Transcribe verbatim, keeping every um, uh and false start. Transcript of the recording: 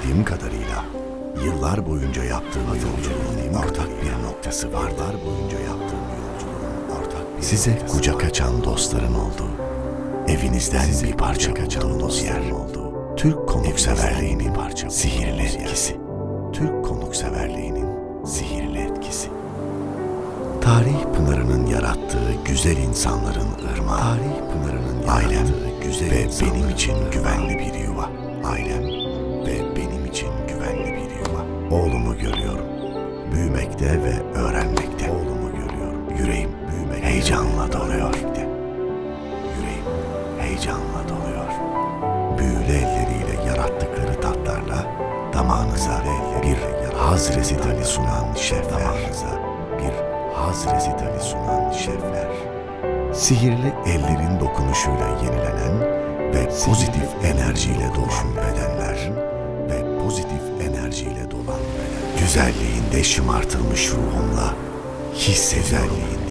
bildiğim kadarıyla yıllar boyunca yaptığım yolculuğun ortak bir noktası var. Yıllar boyunca yaptığım yolculuğun ortak bir size kucak açan dostların oldu. Evinizden size bir parça kaçan yer oldu. Türk konukseverliğinin parça sihirli etkisi. Türk konukseverliğinin sihirli etkisi. Tarih pınarının yarattığı güzel insanların ırmağı. Tarih pınarının yarattığı güzel ve benim için güvenli bir yuva. Ailem ve benim için güvenli bir yuva. Oğlumu görüyorum. Büyümekte ve öğrenmekte. Oğlumu görüyorum. Yüreğim büyümek heyecanla doluyor. Yüreğim heyecanla doluyor. Büyülü elleriyle yarattıkları tatlarla damağınıza bir haz resitali sunan şefler. Damağınıza bir haz resitali sunan şefler. Sihirli ellerin dokunuşuyla yenilenen ve pozitif enerjiyle dolan bedenler ve pozitif enerjiyle dolan beden. Güzelliğinde şımartılmış ruhumla hissediyorum.